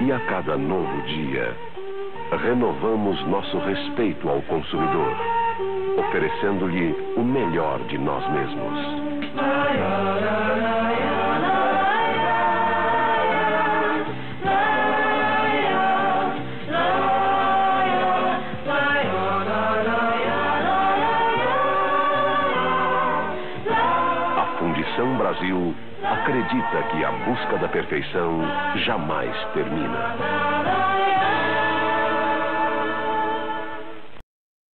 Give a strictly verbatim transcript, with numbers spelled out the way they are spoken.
E a cada novo dia, renovamos nosso respeito ao consumidor, oferecendo-lhe o melhor de nós mesmos. A Fundição Brasil acredita que a busca da perfeição jamais termina.